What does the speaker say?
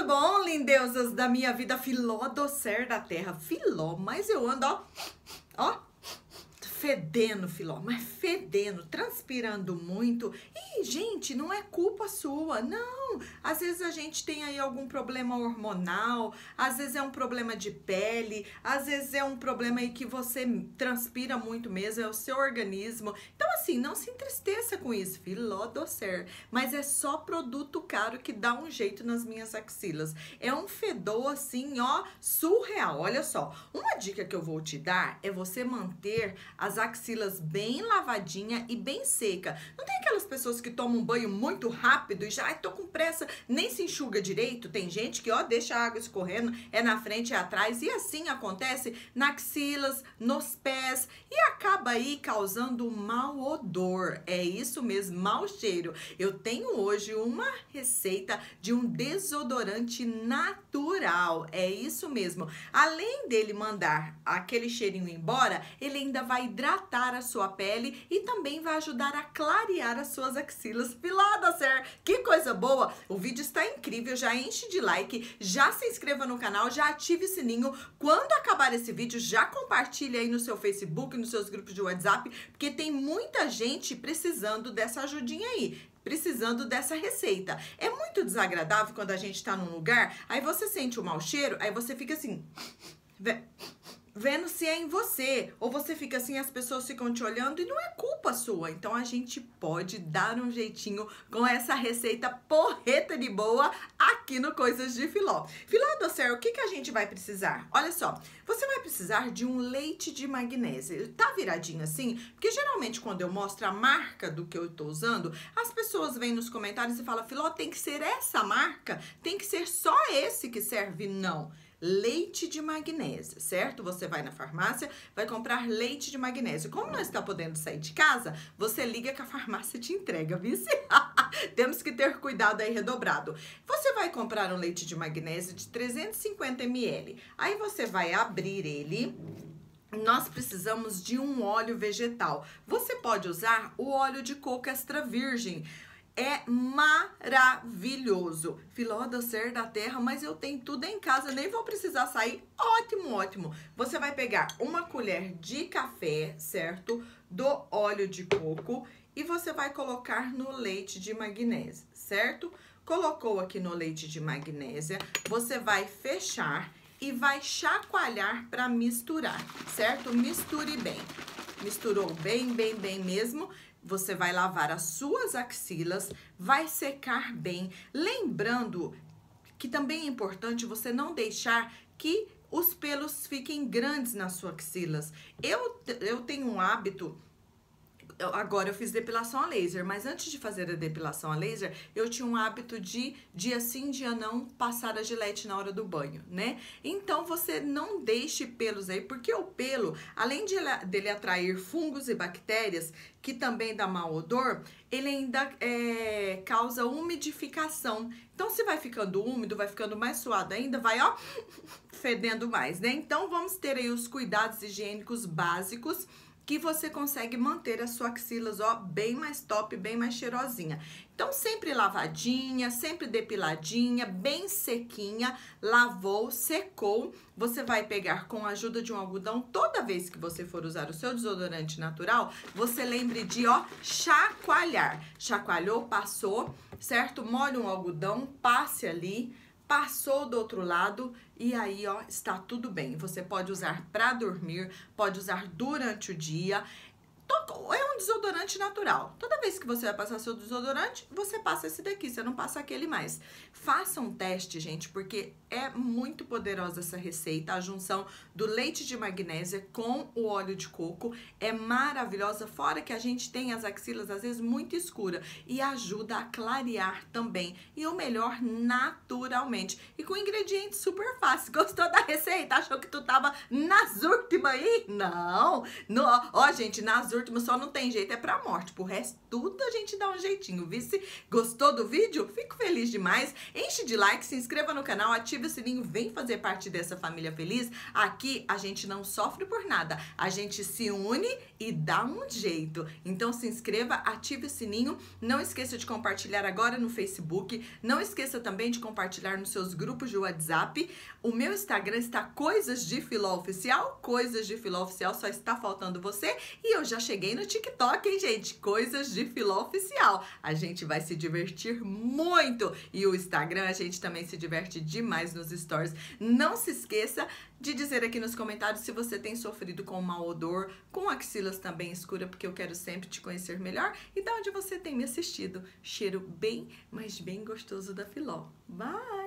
tudo bom, lindeusas da minha vida? Filó do ser da terra. Filó, mas eu ando, ó, fedendo, Filó, mas fedendo, transpirando muito. E, gente, não é culpa sua, não. Às vezes a gente tem aí algum problema hormonal, às vezes é um problema de pele, às vezes é um problema aí que você transpira muito mesmo, é o seu organismo. Então, assim, não se entristeça com isso, Filó do ser. Mas é só produto caro que dá um jeito nas minhas axilas. É um fedor, assim, ó, surreal. Olha só, uma dica que eu vou te dar é você manter as axilas bem lavadinha e bem seca. Não tem aquelas pessoas que tomam um banho muito rápido e já, ai, tô com pressa, nem se enxuga direito? Tem gente que, ó, deixa a água escorrendo, é na frente, é atrás, e assim acontece nas axilas, nos pés, e acaba aí causando um mau odor. É isso mesmo, mau cheiro. Eu tenho hoje uma receita de um desodorante natural. É isso mesmo. Além dele mandar aquele cheirinho embora, ele ainda vai hidratar a sua pele e também vai ajudar a clarear as suas axilas. Filó do ser, que coisa boa! O vídeo está incrível, já enche de like, já se inscreva no canal, já ative o sininho. Quando acabar esse vídeo, já compartilhe aí no seu Facebook, nos seus grupos de WhatsApp, porque tem muita gente precisando dessa ajudinha aí, precisando dessa receita. É muito desagradável quando a gente tá num lugar, aí você sente o mau cheiro, aí você fica assim, vendo se é em você, ou você fica assim, as pessoas ficam te olhando e não é culpa sua. Então a gente pode dar um jeitinho com essa receita porreta de boa aqui no Coisas de Filó. Filó do céu, o que a gente vai precisar? Olha só, você vai precisar de um leite de magnésio. Tá viradinho assim? Porque geralmente quando eu mostro a marca do que eu tô usando, as pessoas vêm nos comentários e falam, Filó, tem que ser essa marca? Tem que ser só esse que serve? Não. Leite de magnésio, certo? Você vai na farmácia, vai comprar leite de magnésio. Como não está podendo sair de casa, você liga que a farmácia te entrega, viu? Temos que ter cuidado aí redobrado. Você vai comprar um leite de magnésio de 350 ml. Aí você vai abrir ele. Nós precisamos de um óleo vegetal. Você pode usar o óleo de coco extra virgem. É maravilhoso. Filó do ser da terra, mas eu tenho tudo em casa, nem vou precisar sair. Ótimo, ótimo. Você vai pegar uma colher de café, certo? Do óleo de coco e você vai colocar no leite de magnésio, certo? Colocou aqui no leite de magnésia, você vai fechar e vai chacoalhar para misturar, certo? Misture bem. Misturou bem, bem, bem mesmo. Você vai lavar as suas axilas, vai secar bem. Lembrando que também é importante você não deixar que os pelos fiquem grandes nas suas axilas. Eu tenho um hábito. Agora eu fiz depilação a laser, mas antes de fazer a depilação a laser, eu tinha um hábito de dia sim, dia não, passar a gilete na hora do banho, né? Então você não deixe pelos aí, porque o pelo, além dele atrair fungos e bactérias, que também dá mau odor, ele ainda causa umidificação. Então se vai ficando úmido, vai ficando mais suado ainda, vai ó, fedendo mais, né? Então vamos ter aí os cuidados higiênicos básicos, que você consegue manter as suas axilas, ó, bem mais top, bem mais cheirosinha. Então, sempre lavadinha, sempre depiladinha, bem sequinha, lavou, secou. Você vai pegar com a ajuda de um algodão, toda vez que você for usar o seu desodorante natural, você lembre de, ó, chacoalhar. Chacoalhou, passou, certo? Molhe um algodão, passe ali. Passou do outro lado e aí, ó, está tudo bem. Você pode usar para dormir, pode usar durante o dia. É um desodorante natural. Toda vez que você vai passar seu desodorante, você passa esse daqui, você não passa aquele mais. Faça um teste, gente, porque é muito poderosa essa receita. A junção do leite de magnésia com o óleo de coco é maravilhosa, fora que a gente tem as axilas às vezes muito escuras e ajuda a clarear também. E o melhor, naturalmente. E com ingredientes super fáceis. Gostou da receita? Achou que tu tava nas últimas aí? Não! Ó, gente, nas últimos só não tem jeito, é pra morte. Pro resto, tudo a gente dá um jeitinho, viu? Se gostou do vídeo? Fico feliz demais. Enche de like, se inscreva no canal, ative o sininho, vem fazer parte dessa família feliz. Aqui a gente não sofre por nada, a gente se une e dá um jeito. Então se inscreva, ative o sininho, não esqueça de compartilhar agora no Facebook, não esqueça também de compartilhar nos seus grupos de WhatsApp. O meu Instagram está Coisas de Filó Oficial, Coisas de Filó Oficial, só está faltando você. E eu já cheguei no TikTok, hein, gente? Coisas de Filó Oficial. A gente vai se divertir muito. E o Instagram, a gente também se diverte demais nos stories. Não se esqueça de dizer aqui nos comentários se você tem sofrido com mau odor, com axilas também escura, porque eu quero sempre te conhecer melhor, e de onde você tem me assistido. Cheiro bem, mas bem gostoso da Filó. Bye!